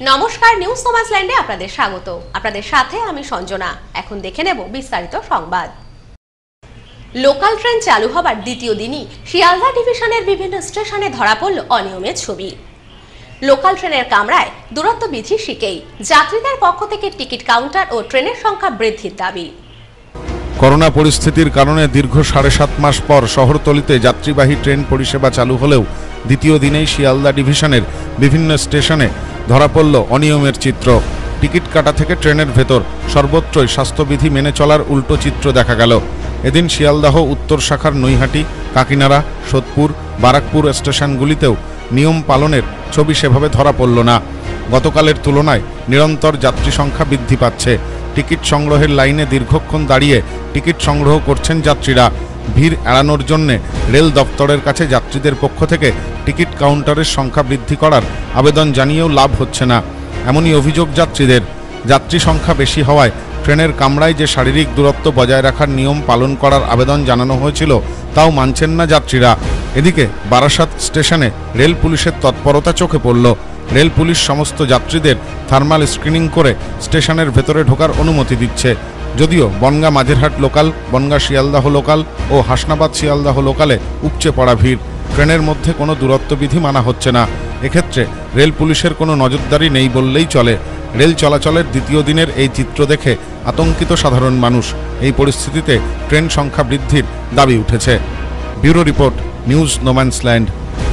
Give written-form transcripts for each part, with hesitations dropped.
নমস্কার, নিউজ নোম্যান্সল্যান্ডে আপনাদের স্বাগত। আপনাদের সাথে আমি সঞ্জনা। এখন দেখে নেব বিস্তারিত সংবাদ। লোকাল ট্রেন চালু হবার দ্বিতীয় দিনই শিয়ালদা ডিভিশনের বিভিন্ন স্টেশনে ধরা পড়ল অনিয়মের ছবি। লোকাল ট্রেনের কামরায় দূরত্ব বিধি শিখেই যাত্রীদের পক্ষ থেকে টিকিট কাউন্টার ও ট্রেনের সংখ্যা বৃদ্ধির দাবি। করোনা পরিস্থিতির কারণে দীর্ঘ 7.5 মাস পর শহরতলিতে যাত্রীবাহী ট্রেন পরিষেবা চালু হলেও দ্বিতীয় দিনেই শিয়ালদা ডিভিশনের বিভিন্ন স্টেশনে ধরা পড়ল অনিয়মের চিত্র। টিকিট কাটা থেকে ট্রেনের ভেতর সর্বত্রই স্বাস্থ্যবিধি মেনে চলার উল্টো চিত্র দেখা গেল। এদিন শিয়ালদাহ উত্তর শাখার নৈহাটি, কাকিনাড়া, সোদপুর, বারাকপুর স্টেশনগুলিতেও নিয়ম পালনের ছবি সেভাবে ধরা পড়ল না। গতকালের তুলনায় নিরন্তর যাত্রী সংখ্যা বৃদ্ধি পাচ্ছে। টিকিট সংগ্রহের লাইনে দীর্ঘক্ষণ দাঁড়িয়ে টিকিট সংগ্রহ করছেন যাত্রীরা। ভিড় এড়ানোর জন্য রেল দপ্তরের কাছে যাত্রীদের পক্ষ থেকে টিকিট কাউন্টারের সংখ্যা বৃদ্ধি করার আবেদন জানিয়েও লাভ হচ্ছে না, এমনই অভিযোগ যাত্রীদের। যাত্রী সংখ্যা বেশি হওয়ায় ট্রেনের কামরায় যে শারীরিক দূরত্ব বজায় রাখার নিয়ম পালন করার আবেদন জানানো হয়েছিল তাও মানছেন না যাত্রীরা। এদিকে বারাসাত স্টেশনে রেল পুলিশের তৎপরতা চোখে পড়ল। রেল পুলিশ সমস্ত যাত্রীদের থার্মাল স্ক্রিনিং করে স্টেশনের ভেতরে ঢোকার অনুমতি দিচ্ছে। যদিও বনগাঁ মাঝেরহাট লোকাল, বনগাঁ শিয়ালদাহ লোকাল ও হাসনাবাদ শিয়ালদাহ লোকালে উপচে পড়া ভিড়। ট্রেনের মধ্যে কোনো দূরত্ববিধি মানা হচ্ছে না। এক্ষেত্রে রেল পুলিশের কোনো নজরদারি নেই বললেই চলে। রেল চলাচলের দ্বিতীয় দিনের এই চিত্র দেখে আতঙ্কিত সাধারণ মানুষ। এই পরিস্থিতিতে ট্রেন সংখ্যা বৃদ্ধির দাবি উঠেছে। Bureau report, news no man's land.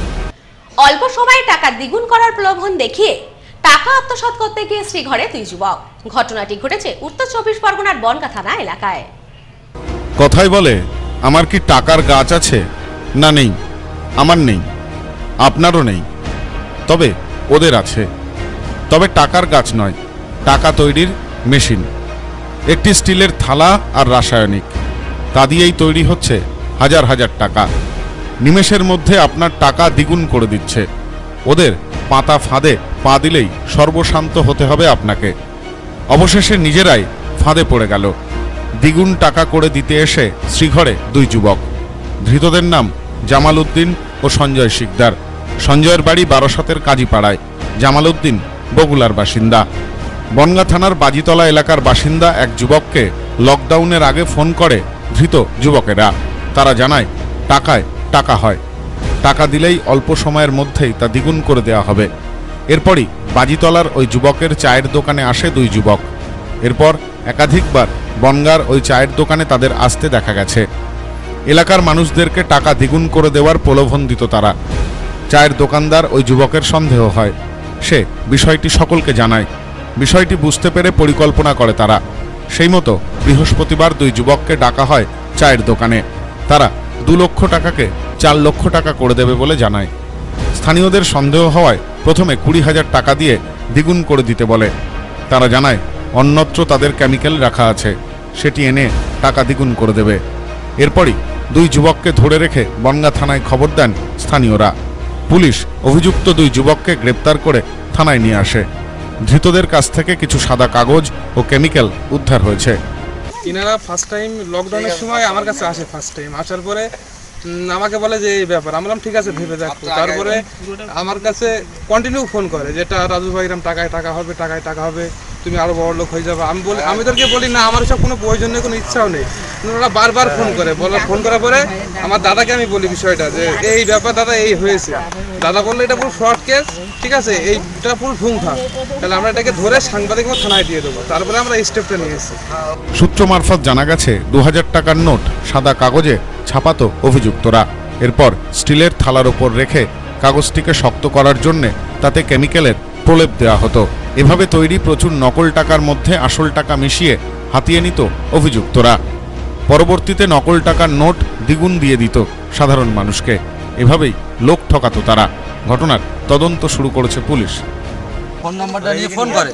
অল্প সময়ে টাকা দ্বিগুণ করার প্রলোভন দেখিয়ে টাকা আত্মসাৎ করতে গিয়ে শ্রীঘরে 2 যুবক। ঘটনাটি ঘটেছে উত্তর 24 পরগনার বনগাঁ থানা এলাকায়। কথাই বলে, আমার কি টাকার গাছ আছে? না, নেই। আমার নেই, আপনারও নেই, তবে ওদের আছে। তবে টাকার গাছ নয়, টাকা তৈরির মেশিন। একটি স্টিলের থালা আর রাসায়নিক, তা দিয়েই তৈরি হচ্ছে হাজার হাজার টাকা। নিমেষের মধ্যে আপনার টাকা দ্বিগুণ করে দিচ্ছে। ওদের পাতা ফাঁদে পা দিলেই সর্বশান্ত হতে হবে আপনাকে। অবশেষে নিজেরাই ফাঁদে পড়ে গেল। দ্বিগুণ টাকা করে দিতে এসে শ্রীঘরে 2 যুবক। ধৃতদের নাম জামাল উদ্দিন ও সঞ্জয় শিকদার। সঞ্জয়ের বাড়ি বারাসাতের কাজীপাড়ায়, জামাল উদ্দিন বগুলার বাসিন্দা। বনগাঁ থানার বাজিতলা এলাকার বাসিন্দা এক যুবককে লকডাউনের আগে ফোন করে ধৃত যুবকেরা। তারা জানায় টাকায় টাকা হয়, টাকা দিলেই অল্প সময়ের মধ্যেই তা দ্বিগুণ করে দেওয়া হবে। এরপরই বাজিতলার ওই যুবকের চায়ের দোকানে আসে 2 যুবক। এরপর একাধিকবার বনগাঁর ওই চায়ের দোকানে তাদের আসতে দেখা গেছে। এলাকার মানুষদেরকে টাকা দ্বিগুণ করে দেওয়ার প্রলোভন দিত তারা। চায়ের দোকানদার ওই যুবকের সন্দেহ হয়। সে বিষয়টি সকলকে জানায়। বিষয়টি বুঝতে পেরে পরিকল্পনা করে তারা। সেই মতো বৃহস্পতিবার 2 যুবককে ডাকা হয় চায়ের দোকানে। তারা 2 লক্ষ টাকাকে 4 লক্ষ টাকা করে দেবে বলে জানায়। স্থানীয়দের সন্দেহ হওয়ায় প্রথমে 20,000 টাকা দিয়ে দ্বিগুণ করে দিতে বলে। তারা জানায় অন্যত্র তাদের কেমিক্যাল রাখা আছে, সেটি এনে টাকা দ্বিগুণ করে দেবে। এরপরই 2 যুবককে ধরে রেখে বনগাঁ থানায় খবর দেন স্থানীয়রা। পুলিশ অভিযুক্ত 2 যুবককে গ্রেপ্তার করে থানায় নিয়ে আসে। ধৃতদের কাছ থেকে কিছু সাদা কাগজ ও কেমিক্যাল উদ্ধার হয়েছে। ইনারা ফার্স্ট টাইম লকডাউনের সময় আমার কাছে আসে। ফার্স্ট টাইম আসার পরে আমাকে বলে যে এই ব্যাপার। আমরা ঠিক আছে, ভেবে দেখবো। তারপরে আমার কাছে কন্টিনিউ ফোন করে, যেটা রাজু ভাই এরকম টাকায় টাকা হবে, টাকায় টাকা হবে, তুমি আরো বড় লোক হয়ে যাবে। আমি ওদেরকে বলি না, আমার সব কোনো প্রয়োজন নেই, কোনো ইচ্ছাও নেই। ওরা বারবার ফোন করে। ফোন করার পরে আমার দাদাকে আমি বলি বিষয়টা, যে এই ব্যাপার দাদা এই হয়েছে। দাদা বললো এটা পুরো ফ্রড কেস, ঠিক আছে, এইটা পুরো ঠুংঠাং, তাহলে আমরা এটাকে ধরে সাংবাদিক থানায় দিয়ে দেবো। তারপরে আমরা এই স্টেপটা নিয়েছি। সূত্র মারফত জানা গেছে 2000 টাকার নোট সাদা কাগজে ছাপাতো অভিযুক্তরা। এরপর স্টিলের থালার ওপর রেখে কাগজটিকে শক্ত করার জন্যে তাতে কেমিক্যালের প্রলেপ দেওয়া হতো। এভাবে তৈরি প্রচুর নকল টাকার মধ্যে আসল টাকা মিশিয়ে হাতিয়ে নিত অভিযুক্তরা। পরবর্তীতে নকল টাকার নোট দ্বিগুণ দিয়ে দিত সাধারণ মানুষকে। এভাবেই লোক ঠকাতো তারা। ঘটনার তদন্ত শুরু করেছে পুলিশ। ফোন নাম্বারটা নিয়ে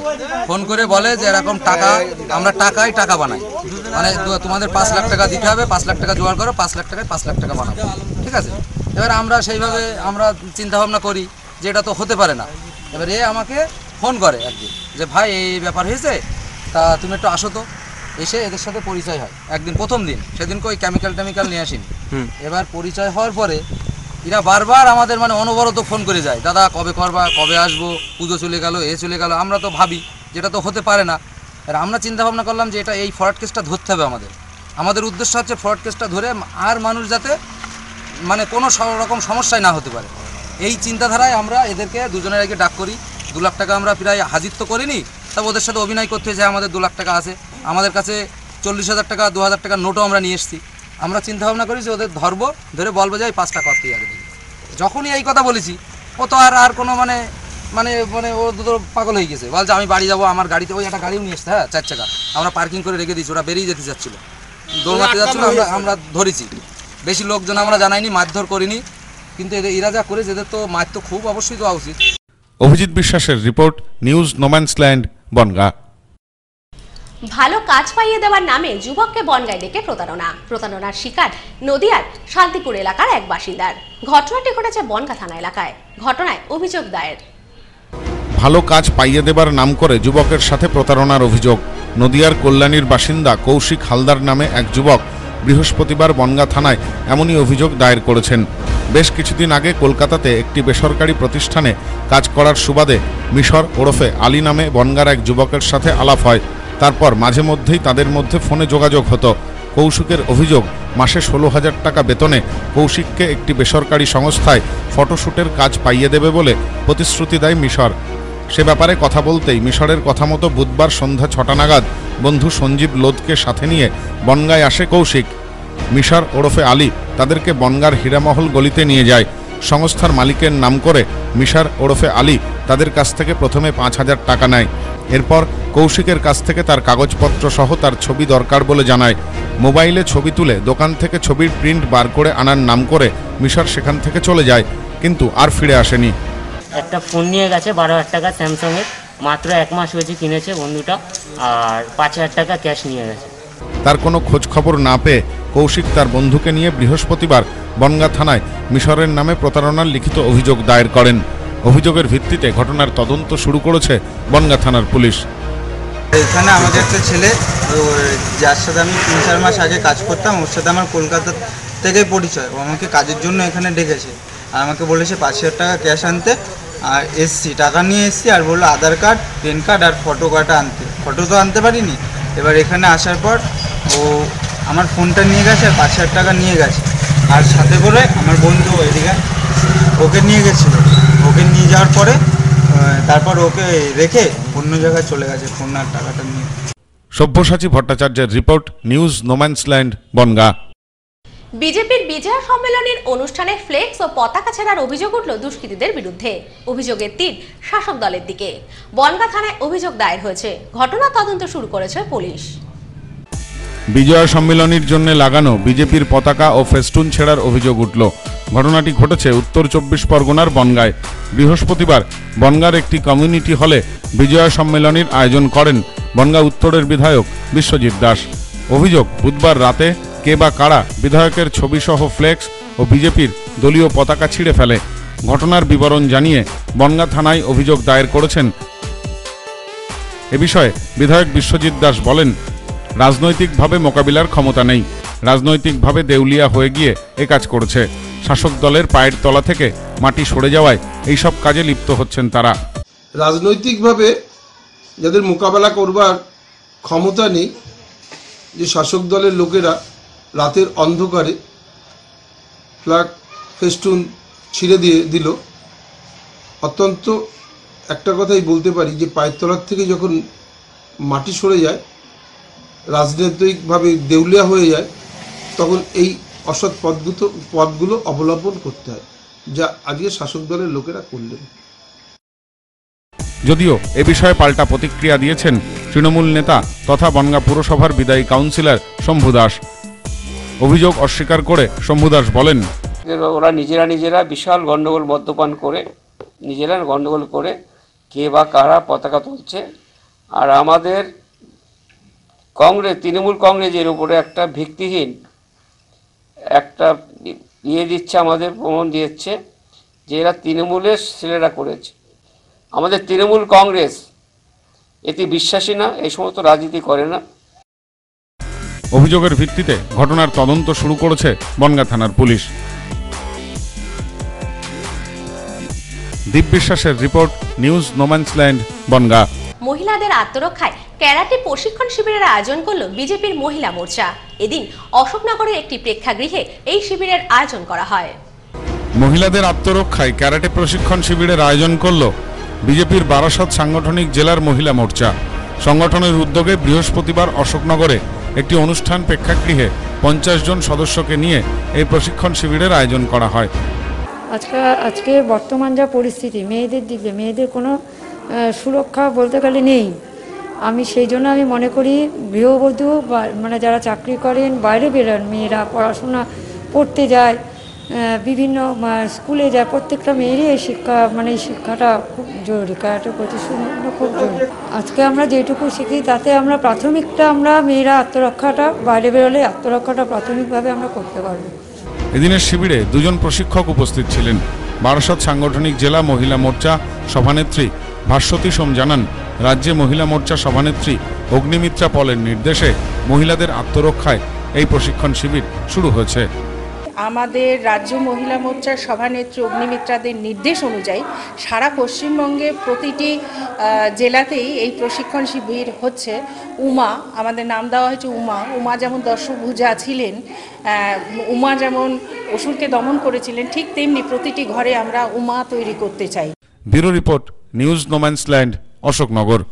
ফোন করে বলে যে এরকম টাকা, আমরা টাকায় টাকা বানাই, মানে তোমাদের 5 লাখ টাকা দিতে হবে, 5 লাখ টাকা জোগাড় করো, 5 লাখ টাকায় 5 লাখ টাকা বানাবো, ঠিক আছে। এবার আমরা সেইভাবে আমরা চিন্তা ভাবনা করি যে এটা তো হতে পারে না। এবার এ আমাকে ফোন করে একদিন যে ভাই এই ব্যাপার হয়েছে, তা তুমি একটু আসো তো। এসে এদের সাথে পরিচয় হয় একদিন, প্রথম দিন। সেদিনকে ওই কেমিক্যাল নিয়ে আসিনি। এবার পরিচয় হওয়ার পরে এরা বারবার আমাদের মানে অনবরত ফোন করে যায়, দাদা কবে করবা, কবে আসবো, পুজো চলে গেল, এ চলে গেল। আমরা তো ভাবি যেটা তো হতে পারে না। আর আমরা চিন্তা ভাবনা করলাম যে এটা এই ফ্রড কেসটা ধরতে হবে আমাদের উদ্দেশ্য হচ্ছে ফ্রড কেসটা ধরে আর মানুষ যাতে মানে কোনো রকম সমস্যায় না হতে পারে। এই চিন্তাধারায় আমরা এদেরকে দুজনের আগে ডাক করি। 2 লাখ টাকা আমরা প্রায় হাজির তো করিনি, তবে ওদের সাথে অভিনয় করতে হয়েছে। আমাদের 2 লাখ টাকা আছে, আমাদের কাছে 40,000 টাকা 2,000 টাকার নোটও আমরা নিয়ে এসেছি। আমরা চিন্তা ভাবনা করি যে ওদের ধরবো, ধরে বলবো যে 5টা করতেই আগে। যখনই এই কথা বলেছি ও তো আর কোনো মানে মানে মানে ও তো পাগল হয়ে গেছে, বলছে আমি বাড়ি যাবো, আমার গাড়িতে ওই একটা গাড়িও নিয়ে এসছে, হ্যাঁ 4 চাকা, আমরা পার্কিং করে রেখে দিয়েছি। ওরা বেরিয়ে যেতে যাচ্ছিলো, দৌড়াতে যাচ্ছিলো, আমরা ধরেছি। বেশি লোকজন আমরা জানাইনি, মারধর করিনি, কিন্তু এরা যা করে এদের তো মার তো খুব অবশ্যই দেওয়া উচিত। অভিজিৎ বিশ্বাসের রিপোর্ট, নিউজ নোম্যান্সল্যান্ড, বনগাঁ। ভালো কাজ পাইয়ে দেওয়ার নামে যুবককে বনগাঁয় ডেকে প্রতারণার শিকার নদিয়ার শান্তিপুর এলাকার এক বাসিন্দার। ঘটনাটি ঘটেছে বনগাঁ থানা এলাকায়। ঘটনায় অভিযোগ দায়ের। ভালো কাজ পাইয়ে দেবার নাম করে যুবকের সাথে প্রতারণার অভিযোগ। নদিয়ার কল্যাণীর বাসিন্দা কৌশিক হালদার নামে এক যুবক বৃহস্পতিবার বনগাঁ থানায় এমনই অভিযোগ দায়ের করেছেন। বেশ কিছুদিন আগে কলকাতাতে একটি বেসরকারি প্রতিষ্ঠানে কাজ করার সুবাদে মিশর ওরফে আলী নামে বনগাঁর এক যুবকের সাথে আলাপ হয়। তারপর মাঝে মধ্যেই তাদের মধ্যে ফোনে যোগাযোগ হতো। কৌশিকের অভিযোগ, মাসে 16,000 টাকা বেতনে কৌশিককে একটি বেসরকারি সংস্থায় ফটোশ্যুটের কাজ পাইয়ে দেবে বলে প্রতিশ্রুতি দেয় মিশর। সে ব্যাপারে কথা বলতেই মিশরের কথা মতো বুধবার সন্ধ্যা 6টা নাগাদ বন্ধু সঞ্জীব লোধকে সাথে নিয়ে বনগাঁয় আসে কৌশিক। মিশর ওরফে আলী তাদেরকে বনগাঁর হীরামহল গলিতে নিয়ে যায়। সংস্থার মালিকের নাম করে মিশর ওরফে আলী তাদের কাছ থেকে প্রথমে 5,000 টাকা নেয়। এরপর কৌশিকের কাছ থেকে তার কাগজপত্র সহ তার ছবি দরকার বলে জানায়। মোবাইলে ছবি তুলে দোকান থেকে ছবির প্রিন্ট বার করে আনার নাম করে মিশর সেখান থেকে চলে যায়, কিন্তু আর ফিরে আসেনি। একটা ফোন নিয়ে গেছে 12,000 টাকা স্যামসাংয়ের, মাত্র 1 মাস হয়েছে কিনেছে বন্ধুটা, আর 5,000 টাকা ক্যাশ নিয়ে গেছে। তার কোনো খোঁজ খবর না পেয়ে কৌশিক তার বন্ধুকে নিয়ে বৃহস্পতিবার বনগাঁ থানায় মিশরের নামে প্রতারণার লিখিত অভিযোগ দায়ের করেন। অভিযোগের ভিত্তিতে ঘটনার তদন্ত শুরু করেছে বনগাঁ থানার পুলিশ। এখানে আমাদের একটা ছেলে, যার সাথে আমি 3-4 মাস আগে কাজ করতাম, ওর সাথে আমার কলকাতা থেকে পরিচয়। ও আমাকে কাজের জন্য এখানে ডেকেছে, আর আমাকে বলেছে 5,000 টাকা ক্যাশ আনতে। আর টাকা নিয়ে এসছি, আর বললো আধার কার্ড, প্যান কার্ড আর ফটো কার্ডটা আনতে। ফটো তো আনতে পারিনি। এবার এখানে আসার পর ও আমার ফোনটা নিয়ে গেছে আর 5,000 টাকা নিয়ে গেছে, আর সাথে করে আমার বন্ধু এদিকে ওকে নিয়ে গেছিলো। ওকে নিয়ে যাওয়ার পরে তারপর ওকে রেখে অন্য জায়গায় চলে গেছে ফোন আর টাকাটা নিয়ে। সব্যসাচী ভট্টাচার্যের রিপোর্ট, নিউজ নোম্যান্সল্যান্ড, বনগাঁ। বিজেপির বিজয়া সম্মেলনের অনুষ্ঠানে ফ্লেক্স ও পতাকা ছেড়ার অভিযোগ উঠল দুষ্কৃতীদের বিরুদ্ধে। অভিযোগের তীর শাসক দলের দিকে। বনগাঁ থানায় অভিযোগ দায়ের হয়েছে। ঘটনা তদন্ত শুরু করেছে পুলিশ। বিজয়া সম্মেলনের জন্য লাগানো বিজেপির পতাকা ও ফেস্টুন ছেড়ার অভিযোগ উঠল। ঘটনাটি ঘটেছে উত্তর 24 পরগনার বনগাঁয়। বৃহস্পতিবার বনগাঁর একটি কমিউনিটি হলে বিজয়া সম্মেলনের আয়োজন করেন বনগাঁ উত্তরের বিধায়ক বিশ্বজিৎ দাস। অভিযোগ, বুধবার রাতে কে বা কারা বিধায়কের ছবিসহ ফ্লেক্স ও বিজেপির দলীয় পতাকা ছিঁড়ে ফেলে। ঘটনার বিবরণ জানিয়ে বনগাঁ থানায় অভিযোগ দায়ের করেছেন। এ বিষয়ে বিধায়ক বিশ্বজিৎ দাস বলেন, রাজনৈতিকভাবে মোকাবিলার ক্ষমতা নেই, রাজনৈতিকভাবে দেউলিয়া হয়ে গিয়ে এ কাজ করছে। শাসক দলের পায়ের তলা থেকে মাটি সরে যাওয়ায় এইসব কাজে লিপ্ত হচ্ছেন তারা। রাজনৈতিকভাবে যাদের মোকাবেলা করবার ক্ষমতা নেই, যে শাসক দলের লোকেরা রাতের অন্ধকারে ফ্ল্যাগ ফেস্টুন ছিঁড়ে দিয়ে দিল, অত্যন্ত একটা কথাই বলতে পারি যে পায়ের তলার থেকে যখন মাটি সরে যায়, রাজনৈতিকভাবে দেউলিয়া হয়ে যায়, তখন এই অসৎ পথগুলো অবলম্বন করতে হয়, যা আজকে শাসক দলের লোকেরা করলেন। যদিও এ বিষয়ে পাল্টা প্রতিক্রিয়া দিয়েছেন তৃণমূল নেতা তথা বনগাঁ পুরসভার বিদায়ী কাউন্সিলর শম্ভু দাস। অভিযোগ অস্বীকার করে শম্ভু দাস বলেন, ওরা নিজেরা বিশাল গন্ডগোল, মদ্যপান করে নিজেরা গন্ডগোল করে কে বা কারা পতাকা তুলছে। আর আমাদের তৃণমূল কংগ্রেসের উপরে একটা ভিত্তিহীন একটা দিচ্ছে, আমাদের প্রমাণ দিচ্ছে যে এরা তৃণমূলের ছেলেরা করেছে। আমাদের তৃণমূল কংগ্রেস এতে বিশ্বাসী না, এই সমস্ত রাজনীতি করে না। অভিযোগের ভিত্তিতে ঘটনার তদন্ত শুরু করেছে বনগাঁ থানার পুলিশ। দীপ বিশ্বাসের রিপোর্ট, নিউজ নোম্যান্সল্যান্ড, বনগাঁ। মহিলাদের আত্মরক্ষায় ক্যারাটে প্রশিক্ষণ শিবিরের আয়োজন করল বিজেপির মহিলা মোর্চা। এদিন অশোকনগরের একটি প্রেক্ষাগৃহে এই শিবিরের আয়োজন করা হয়। মহিলাদের আত্মরক্ষায় ক্যারাটে প্রশিক্ষণ শিবিরের আয়োজন করল বিজেপির বারাসত সাংগঠনিক জেলার মহিলা মোর্চা। সংগঠনের উদ্যোগে বৃহস্পতিবার অশোকনগরে একটি অনুষ্ঠান প্রেক্ষাগৃহে 50 জন সদস্যকে নিয়ে এই প্রশিক্ষণ শিবিরের আয়োজন করা হয়। আজকে বর্তমান যা পরিস্থিতি, মেয়েদের দিকে মেয়েদের কোনো সুরক্ষা বলতে গেলে নেই। আমি সেই জন্য আমি মনে করি গৃহবধূ মানে যারা চাকরি করেন, বাইরে বেরোন, মেয়েরা পড়াশোনা পড়তে যায়, বিভিন্ন স্কুলে যায়, প্রত্যেকটা মেয়েরই এই শিক্ষাটা খুব জরুরি। ক্যারাটে প্রশিক্ষণটা খুব জরুরি। আজকে আমরা যেটুকু শিখি তাতে আমরা প্রাথমিকটা আমরা মেয়েরা আত্মরক্ষাটা বাইরে বেরোলে আত্মরক্ষাটা প্রাথমিকভাবে আমরা করতে পারবো। এদিনের শিবিরে 2 জন প্রশিক্ষক উপস্থিত ছিলেন। বারাসত সাংগঠনিক জেলা মহিলা মোর্চা সভানেত্রী ভাস্বতী সোম জানান, রাজ্যে মহিলা মোর্চা সভানেত্রী অগ্নিমিত্রা পলের নির্দেশে মহিলাদের আত্মরক্ষায় এই প্রশিক্ষণ শিবির শুরু হয়েছে। আমাদের রাজ্য মহিলা মোর্চার সভানেত্রী অগ্নিমিত্রাদের নির্দেশ অনুযায়ী সারা পশ্চিমবঙ্গে প্রতিটি জেলাতেই এই প্রশিক্ষণ শিবির হচ্ছে। উমা, আমাদের নাম দেওয়া হয়েছে উমা যেমন দর্শভুজা ছিলেন, উমা যেমন অসুরকে দমন করেছিলেন, ঠিক তেমনি প্রতিটি ঘরে আমরা উমা তৈরি করতে চাই। Bureau report, news no man's land, Ashoknagar.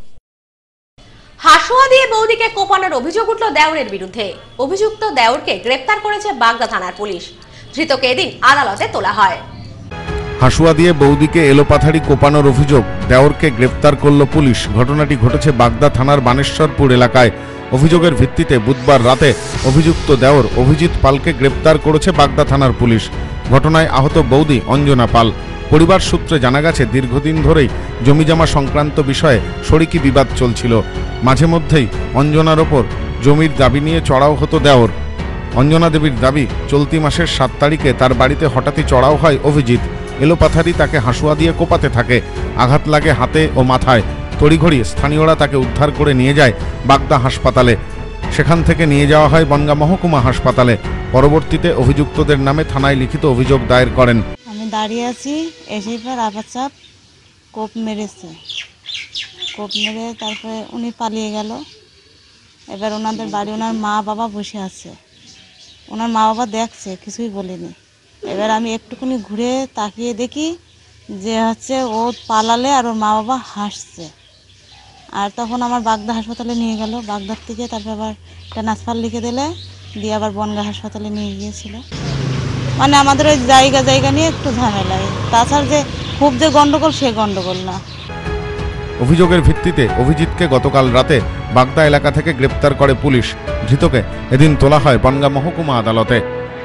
হাসুয়া দিয়ে বৌদিকে কোপানোর অভিযোগ উঠল দেওরের বিরুদ্ধে। অভিযুক্ত দেওরকে গ্রেপ্তার করেছে বাগদা থানার পুলিশ। ধৃতকে এদিন আদালতে তোলা হয়। হাসুয়া দিয়ে বৌদিকে এলোপাথারি কোপানোর অভিযোগ দেওরকে গ্রেপ্তার করল পুলিশ। ঘটনাটি ঘটেছে বাগদা থানার বানেশ্বরপুর এলাকায়। অভিযোগের ভিত্তিতে বুধবার রাতে অভিযুক্ত দেওর অভিজিৎ পালকে গ্রেপ্তার করেছে বাগদা থানার পুলিশ। ঘটনায় আহত বৌদি অঞ্জনা পাল। পরিবার সূত্রে জানা গেছে, দীর্ঘদিন ধরেই জমিজমা সংক্রান্ত বিষয়ে শরিকি বিবাদ চলছিল। মাঝে মধ্যেই অঞ্জনার ওপর জমির দাবি নিয়ে চড়াও হতো দেওর। অঞ্জনা দেবীর দাবি, চলতি মাসের 7 তারিখে তার বাড়িতে হঠাৎই চড়াও হয় অভিজিৎ। এলোপাথারি তাকে হাসুয়া দিয়ে কোপাতে থাকে। আঘাত লাগে হাতে ও মাথায়। তড়িঘড়ি স্থানীয়রা তাকে উদ্ধার করে নিয়ে যায় বাগদা হাসপাতালে। সেখান থেকে নিয়ে যাওয়া হয় বনগাঁ মহকুমা হাসপাতালে। পরবর্তীতে অভিযুক্তদের নামে থানায় লিখিত অভিযোগ দায়ের করেন। আমি দাঁড়িয়ে আছি, এসেই পর আপাচাপ কোপ মেরেছে। কোপ মেরে তারপরে উনি পালিয়ে গেল। এবার ওনাদের বাড়ি ওনার মা বাবা বসে আছে। ওনার মা বাবা দেখছে, কিছুই বলেনি। এবার আমি একটুখানি ঘুরে তাকিয়ে দেখি যে ও পালালে আর ওর মা বাবা হাসছে। আর তখন আমার বাগদা হাসপাতালে নিয়ে গেল। বাগদার থেকে তারপর আবার ট্রান্সফার লিখে দিলে, দিয়ে আবার বনগাঁ হাসপাতালে নিয়ে গিয়েছিল। মানে আমাদের ওই জায়গা নিয়ে একটু ঝামেলা। তাছাড়া যে খুব যে গন্ডগোল, সে গন্ডগোল না। অভিযোগের ভিত্তিতে অভিজিৎকে গতকাল রাতে বাগদা এলাকা থেকে গ্রেপ্তার করে পুলিশ। ধৃতকে এদিন তোলা হয় বনগাঁ মহকুমা আদালতে।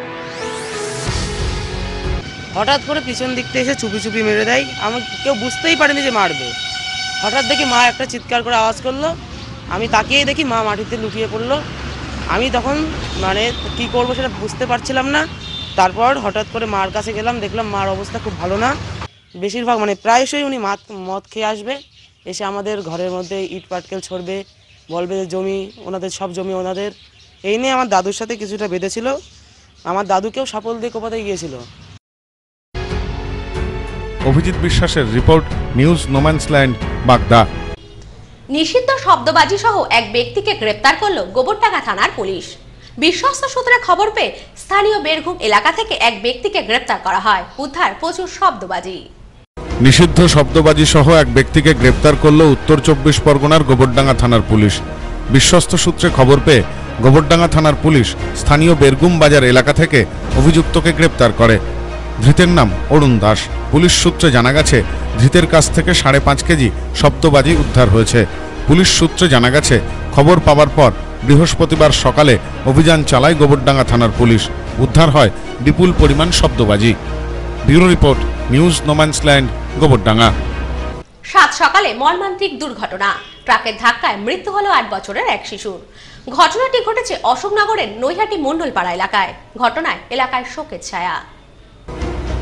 হঠাৎ করে পিছন দিক থেকে এসে চুপি চুপি মেরে দেয়। আমাকে কেউ বুঝতেই পারেনি যে মারবে। হঠাৎ দেখি মা একটা চিৎকার করে আওয়াজ করলো। আমি তাকিয়েই দেখি মা মাটিতে লুটিয়ে পড়লো। আমি তখন কি করবো সেটা বুঝতে পারছিলাম না। তারপর হঠাৎ করে মার কাছে গেলাম, দেখলাম মার অবস্থা খুব ভালো না। বেশিরভাগ প্রায়শই উনি মদ খেয়ে আসবে, এসে আমাদের ঘরের মধ্যে ইট পাটকেল ছড়বে, বলবে যে জমি ওনাদের, সব জমি ওনাদের। এই নিয়ে আমার দাদুর সাথে কিছুটা বেঁধেছিল। আমার দাদুকেও সাপল দিয়ে কোপাতে গিয়েছিল। অভিজিৎ বিশ্বাসের রিপোর্ট, নিউজ নোম্যান্সল্যান্ড, বাগদা। নিষিদ্ধ শব্দবাজি সহ এক ব্যক্তিকে গ্রেপ্তার করল গোবরডাঙ্গা থানার পুলিশ। বিশ্বস্ত সূত্রে খবর পেয়ে স্থানীয় বেরঘুম এলাকা থেকে এক ব্যক্তিকে গ্রেপ্তার করা হয়। উদ্ধার প্রচুর শব্দবাজি। নিষিদ্ধ শব্দবাজি সহ এক ব্যক্তিকে গ্রেপ্তার করল উত্তর 24 পরগনার গোবরডাঙ্গা থানার পুলিশ। বিশ্বস্ত সূত্রে খবর পেয়ে গোবরডাঙ্গা থানার পুলিশ স্থানীয় বেরগুম বাজার এলাকা থেকে অভিযুক্তকে গ্রেপ্তার করে। ধৃতের নাম অরুণ দাস। পুলিশ সূত্রে জানা গেছে, ধৃতের কাছ থেকে 5.5 কেজি শব্দবাজি উদ্ধার হয়েছে। পুলিশ সূত্রে জানা গেছে, খবর পাওয়ার পর বৃহস্পতিবার সকালে অভিযান চালায় গোবরডাঙ্গা থানার পুলিশ। উদ্ধার হয় বিপুল পরিমাণ শব্দবাজি। Bureau report, news no man's land, Gobardanga. সাত সকালে মর্মান্তিক দুর্ঘটনা। ট্রাকের ধাক্কায় মৃত্যু হলো 8 বছরের এক শিশুর। ঘটনাটি ঘটেছে অশোকনগরের নৈহাটি মণ্ডলপাড়া এলাকায়। ঘটনায় এলাকায় শোকের ছায়া।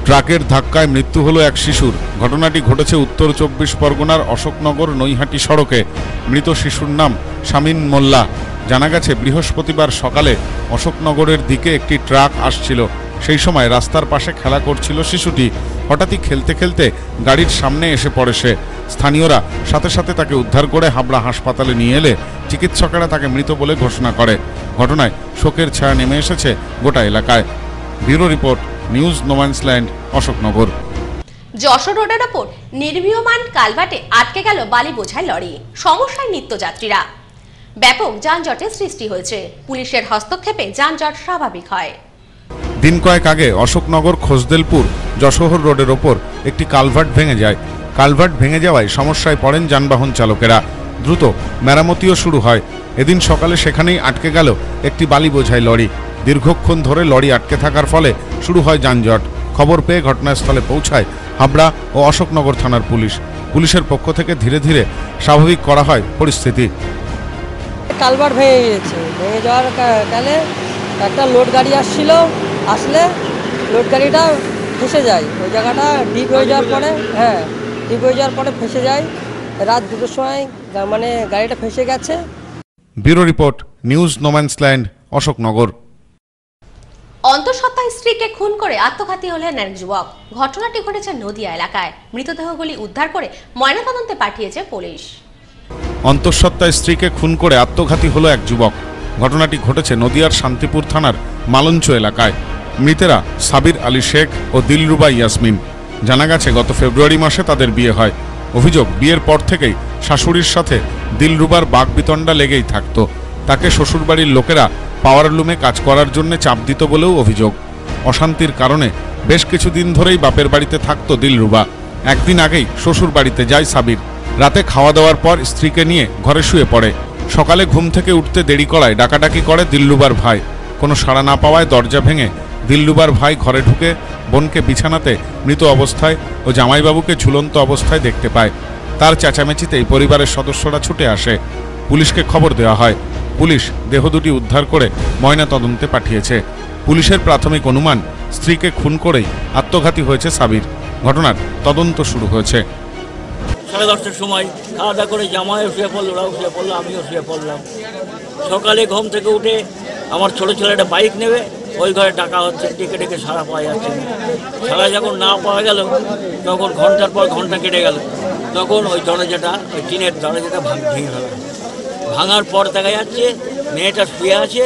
ট্রাকের ধাক্কায় মৃত্যু হলো এক শিশুর। ঘটনাটি ঘটেছে উত্তর 24 পরগনার অশোকনগর নৈহাটি সড়কে। মৃত শিশুর নাম শামীম মোল্লা। জানা গেছে বৃহস্পতিবার সকালে অশোকনগরের দিকে একটি ট্রাক আসছিল। সেই সময় রাস্তার পাশে খেলা করছিল শিশুটি। হঠাৎই খেলতে খেলতে গাড়ির সামনে এসে পড়ে সে। স্থানীয়রা সাথে সাথে তাকে উদ্ধার করে হাবড়া হাসপাতালে নিয়ে এলে চিকিৎসকেরা তাকে মৃত বলে ঘোষণা করে। ঘটনায় শোকের ছায়া নেমে এসেছে গোটা এলাকায়। Bureau report, news no man's land, Ashoknagar. Jessore রোডের ওপর নির্মীয়মান কালভার্টে আটকে গেল বালি বোঝাই লরি। সমস্যায় নিত্যযাত্রীরা। ব্যাপক যানজটের সৃষ্টি হয়েছে। পুলিশের হস্তক্ষেপে যানজট স্বাভাবিক হয়। দিন কয়েক আগে অশোকনগর খোসদেলপুর যশোহর রোডের ওপর একটি কালভার্ট ভেঙে যায়। কালভার্ট ভেঙে যাওয়ায় সমস্যায় পড়েন যানবাহন চালকেরা। দ্রুত মেরামতিও শুরু হয়। এদিন সকালে সেখানেই আটকে গেল একটি বালি বোঝাই লরি। দীর্ঘক্ষণ ধরে লরি আটকে থাকার ফলে শুরু হয় যানজট। খবর পেয়ে ঘটনাস্থলে পৌঁছায় হাবড়া ও অশোকনগর থানার পুলিশ। পুলিশের পক্ষ থেকে ধীরে ধীরে স্বাভাবিক করা হয় পরিস্থিতি। কালভার্ট ভেঙে গিয়েছে। ভেঙে যাওয়ার কালে একটা লোড গাড়ি আসলে লোড গাড়িটা ফেসে যায়। ওই জায়গাটা ডিপ হয়ে যাওয়ার পরে ডিপ হয়ে যাওয়ার পরে ফেসে যায়। রাত 2টার সময় মানে গাড়িটা ফেসে গেছে। Bureau report, news no man's land, Ashoknagar. অন্তঃসত্ত্বা স্ত্রীকে খুন করে আত্মঘাতী হলেন এক যুবক। ঘটনাটি ঘটেছে নদিয়া এলাকায়। মৃতদেহগুলি উদ্ধার করে ময়নাতদন্তে পাঠিয়েছে পুলিশ। অন্তঃসত্ত্বা স্ত্রীকে খুন করে আত্মঘাতী হলো এক যুবক। ঘটনাটি ঘটেছে নদিয়ার শান্তিপুর থানার মালঞ্চ এলাকায়। মৃতেরা সাবির আলী শেখ ও দিলরুবা ইয়াসমিন। জানা গেছে গত ফেব্রুয়ারি মাসে তাদের বিয়ে হয়। অভিযোগ, বিয়ের পর থেকেই শাশুড়ির সাথে দিলরুবার বাকবিতণ্ডা লেগেই থাকত। তাকে শ্বশুরবাড়ির লোকেরা পাওয়ারলুমে কাজ করার জন্য চাপ দিত বলেও অভিযোগ। অশান্তির কারণে বেশ কিছুদিন ধরেই বাপের বাড়িতে থাকত দিলরুবা। একদিন আগেই শ্বশুর বাড়িতে যায় সাবির। রাতে খাওয়া দাওয়ার পর স্ত্রীকে নিয়ে ঘরে শুয়ে পড়ে। সকালে ঘুম থেকে উঠতে দেরি করায় ডাকাডাকি করে দিলরুবার ভাই। কোনো সাড়া না পাওয়ায় দরজা ভেঙে দিলরুবার ভাই ঘরে ঢুকে বোনকে বিছানাতে মৃত অবস্থায় ও জামাইবাবুকে ঝুলন্ত অবস্থায় দেখতে পায়। তার চেঁচামেচিতেই পরিবারের সদস্যরা ছুটে আসে। পুলিশকে খবর দেওয়া হয়। পুলিশ দেহ দুটি উদ্ধার করে ময়নাতদন্তে পাঠিয়েছে। পুলিশের প্রাথমিক অনুমান, স্ত্রীকে খুন করেই আত্মঘাতী হয়েছে সাবির। ঘটনার তদন্ত শুরু হয়েছে। 10:30টার সময় খাওয়া দাওয়া করে জামাইও শুয়ে পড়লো, ওরাও শুয়ে পড়লো, আমিও শুয়ে পড়লাম। সকালে ঘুম থেকে উঠে আমার ছোটো ছেলেটা বাইক নেবে, ওই ঘরে ডাকা হচ্ছে, ডেকে ডেকে সারা পাওয়া যাচ্ছে না। সারা যখন না পাওয়া গেল তখন ঘন্টার পর ঘন্টা কেটে গেল। তখন ওই দরজাটা, ওই টিনের দরজাটা ভেঙে গেল। ভাঙার পর দেখা যাচ্ছে মেয়েটা শুয়ে আছে।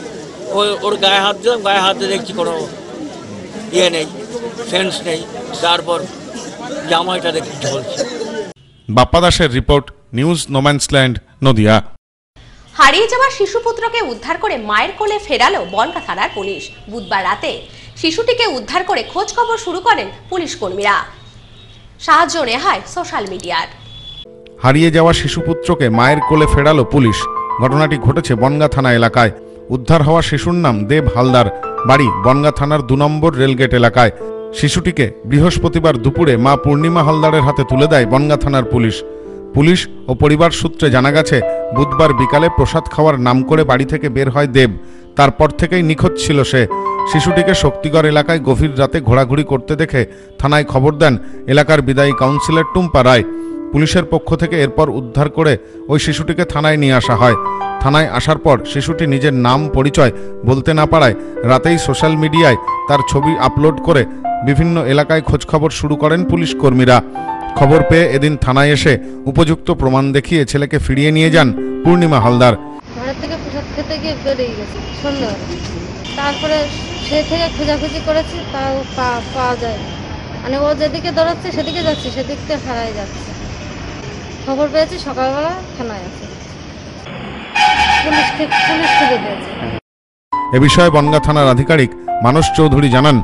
ওর গায়ে হাত দিলাম, গায়ে হাত দিয়ে দেখছি কোনো ইয়ে নেই, সেন্স নেই। তারপর জামাইটা দেখছি ঝলছে। বাপ্পা দাসের রিপোর্ট, নিউজ নোম্যান্সল্যান্ড, নদিয়া। হারিয়ে যাওয়া শিশুপুত্রকে উদ্ধার করে মায়ের কোলে ফেরালো বনগাঁ থানার পুলিশ। বুধবার রাতে শিশুটিকে উদ্ধার করে খোঁজ খবর শুরু করেন পুলিশ কর্মীরা। সাহায্য নেওয়া হয় সোশ্যাল মিডিয়ার। হারিয়ে যাওয়া শিশুপুত্রকে মায়ের কোলে ফেরালো পুলিশ। ঘটনাটি ঘটেছে বনগাঁ থানা এলাকায়। উদ্ধার হওয়া শিশুর নাম দেব হালদার। বাড়ি বনগাঁ থানার 2 নম্বর রেলগেট এলাকায়। শিশুটিকে বৃহস্পতিবার দুপুরে মা পূর্ণিমা হালদারের হাতে তুলে দেয় বনগাঁ থানার পুলিশ। পুলিশ ও পরিবার সূত্রে জানা গেছে, বুধবার বিকালে প্রসাদ খাওয়ার নাম করে বাড়ি থেকে বের হয় দেব। তারপর থেকেই নিখোঁজ ছিল সে। শিশুটিকে শক্তিগড় এলাকায় গভীর রাতে ঘোরাঘুরি করতে দেখে থানায় খবর দেন এলাকার বিদায়ী কাউন্সিলর টুম্পা রায়। পুলিশের পক্ষ থেকে এরপর উদ্ধার করে ওই শিশুটিকে থানায় নিয়ে আসা হয়। থানায় আসার পর শিশুটি নিজের নাম পরিচয় বলতে না পারায় রাতেই সোশ্যাল মিডিয়ায় তার ছবি আপলোড করে বিভিন্ন এলাকায় খোঁজখবর শুরু করেন পুলিশ কর্মীরা। খবর পেয়ে এদিন থানায় এসে উপযুক্ত প্রমাণ দেখিয়ে ছেলেকে ফিরিয়ে নিয়ে যান পূর্ণিমা হালদার। ঘরের থেকে প্রসাদ খেতে গিয়ে বেরিয়ে গেছে সন্ধ্যাবেলা। তারপরে সে থেকে খোঁজাখুঁজি করেছি, তাও পাওয়া যায়। মানে ও যেদিকে দৌড়াচ্ছে সেদিকে যাচ্ছে, সেদিক থেকে হারাই যাচ্ছে। খবর পেয়েছি সকালবেলা, থানায় আছে, পুলিশ খুঁজে পেয়েছে। এ বিষয়ে বনগাঁ থানার আধিকারিক মানস চৌধুরী জানান,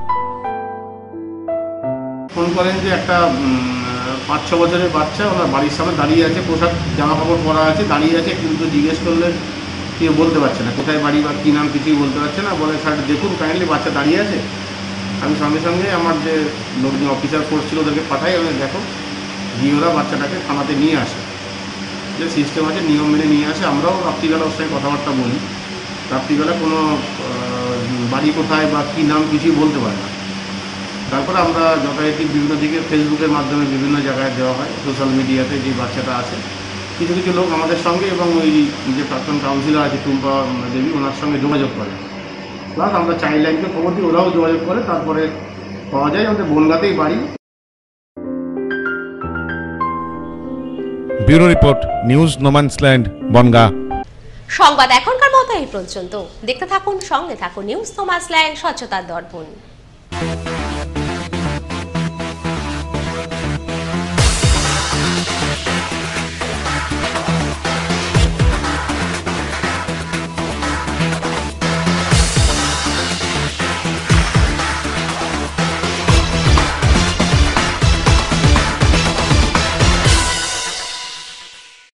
ফোন করেন যে একটা 5-6 বছরের বাচ্চা ওনার বাড়ির সামনে দাঁড়িয়ে আছে, পোশাক জামা কাপড় পরা আছে, দাঁড়িয়ে আছে, কিন্তু জিজ্ঞেস করলে কেউ বলতে পারছে না কোথায় বাড়ি বা কী নাম, কিছুই বলতে পারছে না। বলে স্যার দেখুন কাইন্ডলি বাচ্চা দাঁড়িয়ে আছে। আমি সঙ্গে সঙ্গে আমার যে লোকজন অফিসার ফোর্স ছিল ওদেরকে পাঠাই, আমি দেখো গিয়ে ওরা বাচ্চাটাকে থানাতে নিয়ে আসে। যে সিস্টেম আছে নিয়ম মেনে নিয়ে আসে। আমরাও রাত্রিবেলা ওর সঙ্গে কথাবার্তা বলি। রাত্রিবেলা কোনো বাড়ি কোথায় বা কী নাম কিছুই বলতে পারে না। তারপরে আমরা যথারীতি বিভিন্ন দিকে ফেসবুকের মাধ্যমে বিভিন্ন জায়গায় দেওয়া হয়, সোশ্যাল মিডিয়াতে যে বাচ্চাটা আছে। কিছু কিছু লোক আমাদের সঙ্গে এবং ওই যে প্রাক্তন কাউন্সিলর আছে টুম্পা দেবী, ওনার সঙ্গে যোগাযোগ করে। প্লাস আমরা চাইল্ড লাইনকে খবর দিই, ওরাও যোগাযোগ করে, তারপরে পাওয়া যায়। আমাদের বনগাতেই বাড়ি। Bureau report, news no man's land, Bongaon. সংবাদ এখনকার মতো এই পর্যন্ত। দেখতে থাকুন, সঙ্গে থাকুন নিউজ নোম্যান্সল্যান্ড, স্বচ্ছতার দর্পণ।